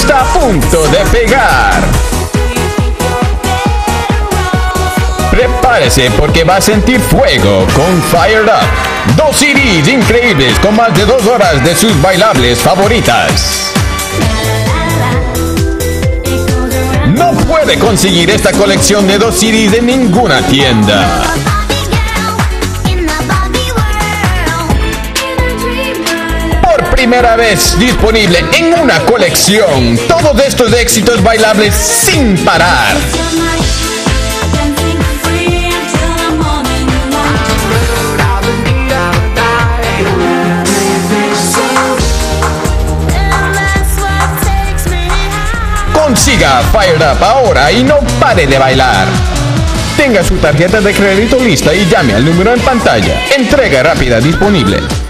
está a punto de pegar. Prepárese porque va a sentir fuego con Fired Up. 2 CDs increíbles con más de 2 horas de sus bailables favoritas. No puede conseguir esta colección de 2 CDs en ninguna tienda. Por primera vez disponible en una colección. Todos estos éxitos bailables sin parar. Consiga Fired Up ahora y no pare de bailar. Tenga su tarjeta de crédito lista y llame al número en pantalla. Entrega rápida disponible.